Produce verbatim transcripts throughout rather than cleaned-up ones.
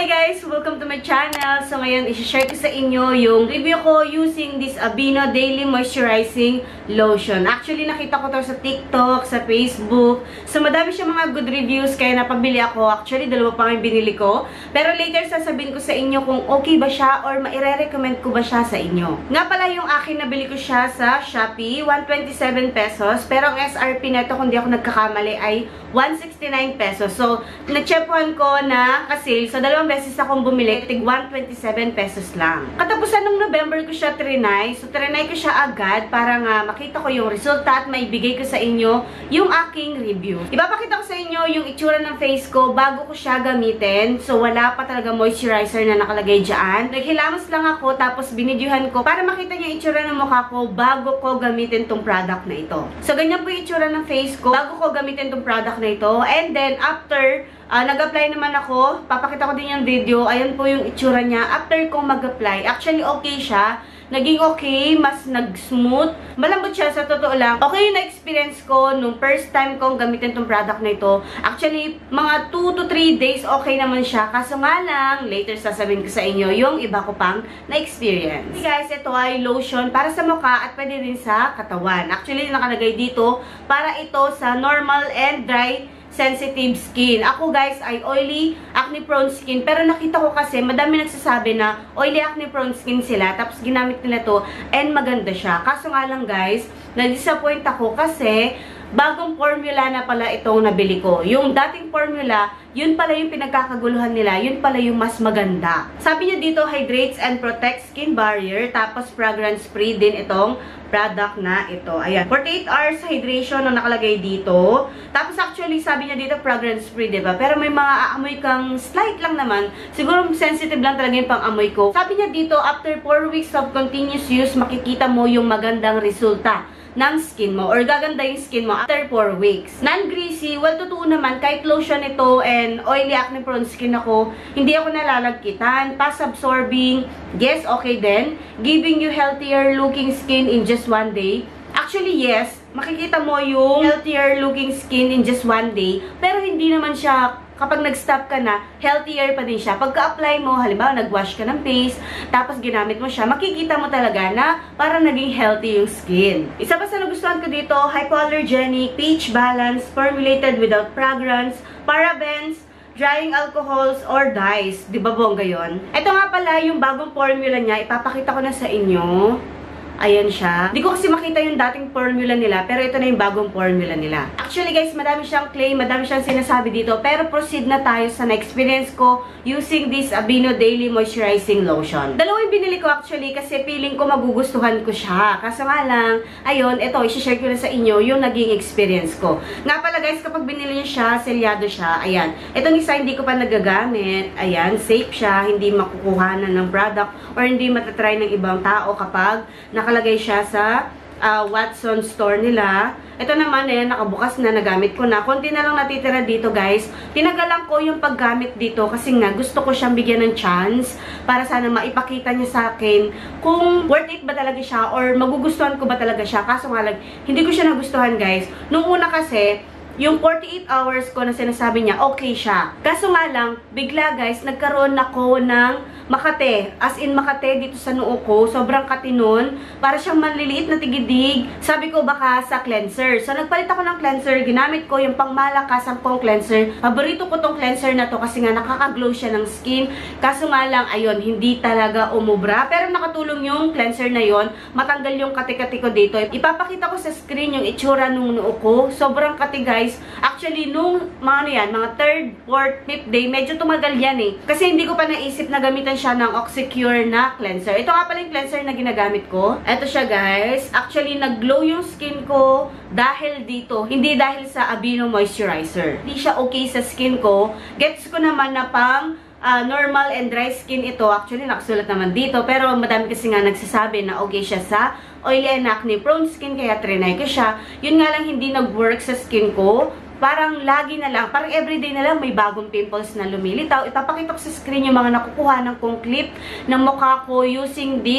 Hi guys! Welcome to my channel. So ngayon, isi-share ko sa inyo yung review ko using this Aveeno Daily Moisturizing Lotion. Actually, nakita ko to sa TikTok, sa Facebook. So madami siya mga good reviews kaya napabili ako. Actually, dalawa pa nga yung binili ko. Pero later, sasabihin ko sa inyo kung okay ba siya or maire-recommend ko ba siya sa inyo. Nga pala yung akin, nabili ko siya sa Shopee, one hundred twenty-seven pesos. Pero ang S R P neto, kung di ako nagkakamali, ay one hundred sixty-nine pesos. So, na-chepuan ko na kasi so dalawang beses akong bumili, tig one hundred twenty-seven pesos lang. Katapusan nung November ko siya trinay. So, trinay ko siya agad para nga makita ko yung resulta at maibigay ko sa inyo yung aking review. Ipapakita ko sa inyo yung itsura ng face ko bago ko siya gamitin. So, wala pa talaga moisturizer na nakalagay dyan. Naghilamos lang ako tapos binidyuhan ko para makita niyo yung itsura ng mukha ko bago ko gamitin tong product na ito. So, ganyan po yung itsura ng face ko bago ko gamitin tong product na ito. And then, after Uh, nag-apply naman ako. Papakita ko din yung video. Ayan po yung itsura niya. After kong mag-apply, actually okay siya. Naging okay, mas nag-smooth. Malambot siya, sa totoo lang. Okay yung na-experience ko nung first time kong gamitin tong product na ito. Actually, mga two to three days okay naman siya. Kaso nga lang, later sasabihin ko sa inyo yung iba ko pang na-experience. Okay guys, ito ay lotion para sa mukha at pwede din sa katawan. Actually, nakalagay dito para ito sa normal and dry sensitive skin. Ako guys ay oily, acne prone skin. Pero nakita ko kasi madami nagsasabi na oily, acne prone skin sila. Tapos ginamit nila to and maganda siya. Kaso nga lang guys, na-disappoint ako kasi bagong formula na pala itong nabili ko. Yung dating formula, yun pala yung pinagkakaguluhan nila. Yun pala yung mas maganda. Sabi niya dito, hydrates and protects skin barrier. Tapos fragrance free din itong product na ito. Ayan. forty-eight hours hydration na nakalagay dito. Tapos actually, sabi niya dito, fragrance free, diba? Pero may mga aamoy kang slight lang naman. Siguro sensitive lang talaga yung pang-amoy ko. Sabi niya dito, after four weeks of continuous use, makikita mo yung magandang resulta ng skin mo or gaganda yung skin mo after four weeks. Non-greasy, well, totoo naman, kahit lotion ito and oily acne prone skin ako, hindi ako nalalagkitan. Fast absorbing, yes, okay din. Giving you healthier looking skin in just one day. Actually, yes, makikita mo yung healthier looking skin in just one day, pero hindi naman siya, kapag nag-stop ka na, healthier pa din siya. Pagka-apply mo, halimbawa, nag-wash ka ng face, tapos ginamit mo siya, makikita mo talaga na parang naging healthy yung skin. Isa pa sa nagustuhan ko dito, hypoallergenic, pH balance, formulated without fragrance, parabens, drying alcohols, or dyes. Di ba bongga yun? Ito nga pala yung bagong formula niya, ipapakita ko na sa inyo. Ayan siya. Hindi ko kasi makita yung dating formula nila, pero ito na yung bagong formula nila. Actually guys, madami siyang claim, madami siyang sinasabi dito, pero proceed na tayo sa na-experience ko using this Aveeno Daily Moisturizing Lotion. Dalawa yung binili ko actually kasi feeling ko magugustuhan ko siya. Kaso nga lang, ayun, ito, isi-share ko na sa inyo yung naging experience ko. Nga pala guys, kapag binili niyo siya, selyado siya, ayan. Itong isa hindi ko pa nagagamit, ayan, safe siya, hindi makukuhanan ng product or hindi matatry ng ibang tao kapag nakalagay siya sa uh, Watson store nila. Ito naman, ayan, nakabukas na, nagamit ko na. Konti na lang natitira dito, guys. Tinagalan ko yung paggamit dito kasi nga, gusto ko siyang bigyan ng chance para sana maipakita niya sa akin kung worth it ba talaga siya or magugustuhan ko ba talaga siya. Kaso nga lang, hindi ko siya nagustuhan, guys. Nung una kasi, yung forty-eight hours ko na sinasabi niya, okay siya. Kaso nga lang, bigla guys, nagkaroon ako ng makate. As in makate dito sa noo ko. Sobrang katinon. Para siyang maliliit na tigidig. Sabi ko baka sa cleanser. So nagpalit ako ng cleanser. Ginamit ko yung pangmalakasan kong cleanser. Paborito ko tong cleanser na to kasi nga nakaka-glow siya ng skin. Kaso nga lang, ayun, hindi talaga umubra. Pero nakatulong yung cleanser na yon, matanggal yung kati-kati ko dito. Ipapakita ko sa screen yung itsura nung noo ko. Sobrang kati guys. Actually, nung mga ano yan, mga third, fourth, fifth day, medyo tumagal yan eh. Kasi hindi ko pa naisip na gamitan siya ng Oxycure na cleanser. Ito nga pala yung cleanser na ginagamit ko. Ito siya guys. Actually, nag-glow yung skin ko dahil dito. Hindi dahil sa Aveeno Moisturizer. Hindi siya okay sa skin ko. Gets ko naman na pang Uh, normal and dry skin ito. Actually, nakasulat naman dito. Pero madami kasi nga nagsasabi na okay siya sa oily and acne prone skin. Kaya trinay ko siya. Yun nga lang hindi nag-work sa skin ko. Parang lagi na lang, parang everyday na lang may bagong pimples na lumilitaw. Ipapakita ko sa screen yung mga nakukuha ng kong clip ng mukha ko using this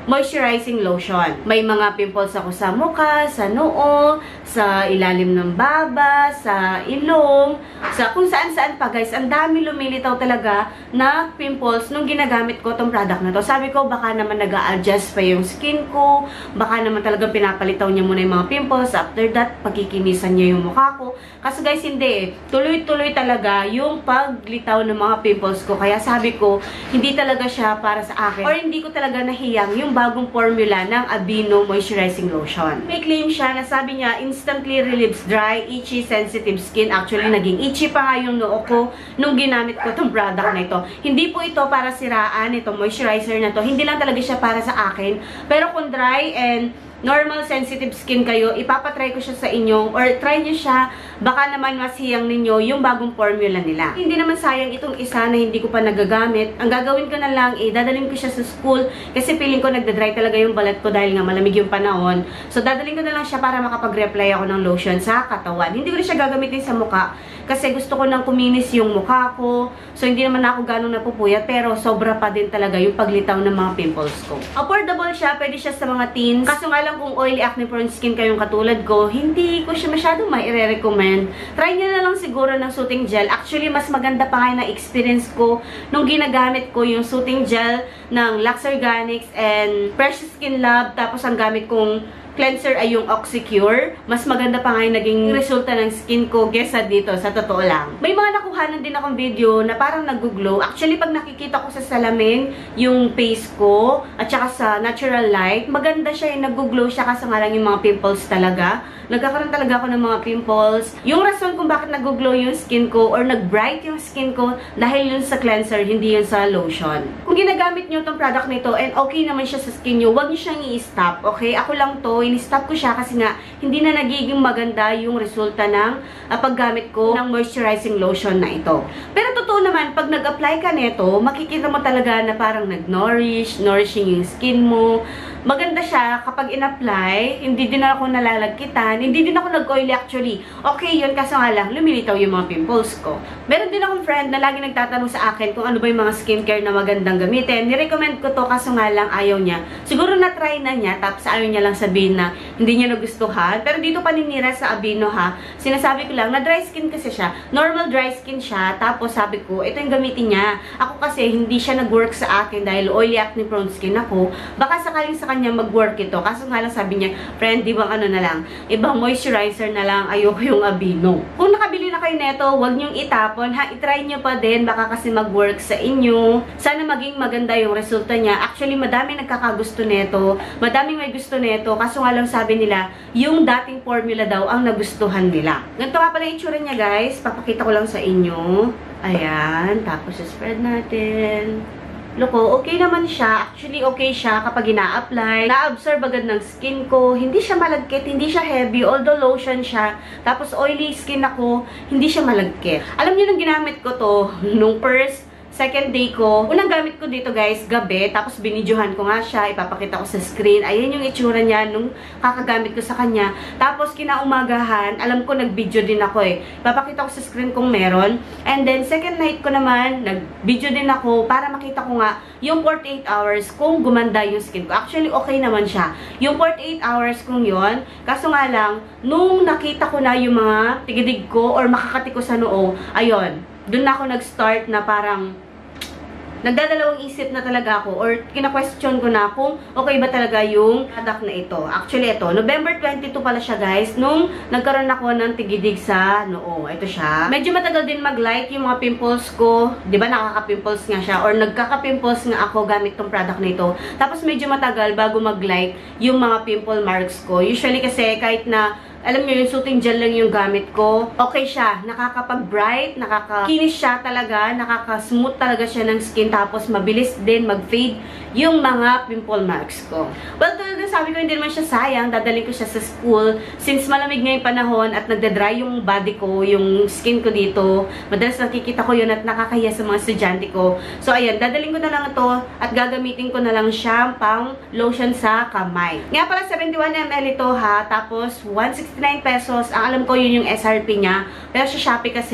moisturizing lotion. May mga pimples ako sa mukha, sa noo, sa ilalim ng baba, sa ilong, sa kung saan-saan pa guys. Ang dami lumilitaw talaga na pimples nung ginagamit ko tong product na to. Sabi ko, baka naman nag-a-adjust pa yung skin ko, baka naman talagang pinapalitaw niya muna yung mga pimples. After that, pagkikinisan niya yung mukha ko. Kasi guys, hindi eh. Tuloy-tuloy talaga yung paglitaw ng mga pimples ko. Kaya sabi ko, hindi talaga siya para sa akin. Or hindi ko talaga nahiyang yung bagong formula ng Aveeno Moisturizing Lotion. May claim siya na sabi niya, instantly relieves dry, itchy, sensitive skin. Actually, naging itchy pa nga yung noo ko nung ginamit ko itong product na ito. Hindi po ito para siraan, itong moisturizer na to. Hindi lang talaga siya para sa akin. Pero kung dry and normal sensitive skin kayo, ipapatry ko siya sa inyo or try nyo siya, baka naman masiyang ninyo yung bagong formula nila. Hindi naman sayang itong isa na hindi ko pa nagagamit. Ang gagawin ko na lang, eh, dadalhin ko siya sa school kasi feeling ko nagda-dry talaga yung balat ko dahil nga malamig yung panahon. So, dadalhin ko na lang siya para makapag-reply ako ng lotion sa katawan. Hindi ko rin siya gagamitin sa mukha kasi gusto ko nang kuminis yung mukha ko. So, hindi naman ako ganong napupuyat pero sobra pa din talaga yung paglitaw ng mga pimples ko. Affordable siya, pwede siya sa mga teens. Kaso nga lang kung oily acne prone skin kayong katulad ko, hindi ko siya masyadong mai-recommend. Try nyo na lang siguro ng soothing gel. Actually, mas maganda pa nga na experience ko nung ginagamit ko yung soothing gel ng Lux Organics and Precious Skin Lab. Tapos ang gamit kong cleanser ay yung Oxycure. Mas maganda pa nga yung naging resulta ng skin ko kesa dito, sa totoo lang. May mga nakuhanan din akong video na parang nag-glow. Actually, pag nakikita ko sa salamin yung face ko at saka sa natural light, maganda siya yung nag-glow siya kasi nga lang yung mga pimples talaga. Nagkakaroon talaga ako ng mga pimples. Yung rason kung bakit nag-glow yung skin ko or nag-bright yung skin ko dahil yun sa cleanser, hindi yun sa lotion. Kung ginagamit nyo itong product nito and okay naman siya sa skin nyo, huwag nyo siyang i-stop, okay? Ako lang to, in-stop ko siya kasi nga hindi na nagiging maganda yung resulta ng uh, paggamit ko ng moisturizing lotion na ito. Pero totoo naman, pag nag-apply ka nito, makikita mo talaga na parang nag-nourish, nourishing yung skin mo. Maganda siya kapag in-apply, hindi din ako nalalagkitan, hindi din ako nag-oily actually. Okay yun, kaso nga lang, lumilitaw yung mga pimples ko. Meron din akong friend na lagi nagtatanong sa akin kung ano ba yung mga skincare na magandang gamitin. Nirecommend ko to, kaso nga lang ayaw niya. Siguro na-try na niya, tapos ayaw niya lang sabihin na hindi niya nagustuhan. Pero dito paninira sa Aveeno ha, sinasabi ko lang na dry skin kasi siya. Normal dry skin siya, tapos sabi ko, ito yung gamitin niya. Ako kasi hindi siya nag-work sa akin dahil oily acne prone skin ako. Baka sakaling sa kanya mag-work ito. Kaso nga lang sabi niya, friend, di bang ano na lang, ibang moisturizer na lang, ayoko yung Aveeno. Kung nakabili na kayo neto, huwag niyong itapon ha, itry niyo pa din, baka kasi mag-work sa inyo. Sana maging maganda yung resulta niya. Actually, madami nagkakagusto neto, madaming may gusto neto, kaso nga lang sabi nila, yung dating formula daw ang nagustuhan nila. Ganito nga pala yung itsura niya guys, papakita ko lang sa inyo. Ayan, tapos spread natin. Loko, okay naman siya. Actually, okay siya kapag ina-apply. Na-absorb agad ng skin ko. Hindi siya malagkit, hindi siya heavy. Although lotion siya. Tapos oily skin ako, hindi siya malagkit. Alam niyo nung ginamit ko to, nung first second day ko, unang gamit ko dito guys, gabi, tapos binidyohan ko nga siya, ipapakita ko sa screen. Ayan yung itsura niya nung kakagamit ko sa kanya. Tapos kinaumagahan, alam ko nag-video din ako eh. Ipapakita ko sa screen kung meron. And then second night ko naman, nag-video din ako para makita ko nga yung forty-eight hours kung gumanda yung skin ko. Actually, okay naman siya. Yung forty-eight hours kung yon, kaso nga lang, nung nakita ko na yung mga tigidig ko or makakati ko sa noo, ayun, dun na ako nag-start na parang nagdadalawang isip na talaga ako or kina-question ko na kung okay ba talaga yung product na ito. Actually, ito, November twenty-two pala siya guys, nung nagkaroon ako ng tigidig sa noo. Ito siya. Medyo matagal din mag-light yung mga pimples ko. Di ba nakaka-pimples nga siya or nagkaka-pimples nga ako gamit tong product na ito. Tapos medyo matagal bago mag-light yung mga pimple marks ko. Usually kasi kahit na alam niyo, yung soothing gel lang yung gamit ko. Okay siya. Nakakapag-bright, nakakakinis siya talaga, nakaka-smooth talaga siya ng skin, tapos mabilis din mag-fade yung mga pimple marks ko. Well, tulad na sabi ko, hindi naman siya sayang. Dadalhin ko siya sa school. Since malamig nga yung panahon at nagda-dry yung body ko, yung skin ko dito, madalas nakikita ko yun at nakakahiya sa mga estudyante ko. So, ayan, dadalhin ko na lang ito at gagamitin ko na lang siya pang lotion sa kamay. Nga pala, seventy-one milliliters ito ha, tapos one sixty-nine pesos. Ang alam ko yun yung S R P niya. Pero sa Shopee kasi,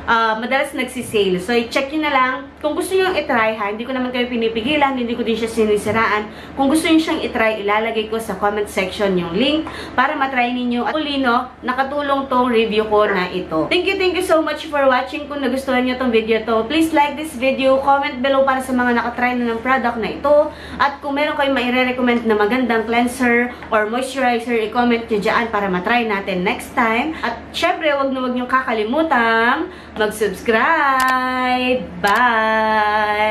uh, madalas nagsisale. So, i-check nyo na lang. Kung gusto nyo i-try ha, hindi ko naman kayo pinipigilan, hindi ko din siya sinisiraan. Kung gusto nyo siyang i-try, ilalagay ko sa comment section yung link para matry ninyo. At uli, no, nakatulong tong review ko na ito. Thank you, thank you so much for watching. Kung nagustuhan nyo tong video to, please like this video, comment below para sa mga nakatry na ng product na ito. At kung meron kayong maire-recommend na magandang cleanser or moisturizer, i-comment nyo dyan para matry natin next time. At syempre, wag na wag nyo kakalimutang mag-subscribe. Bye!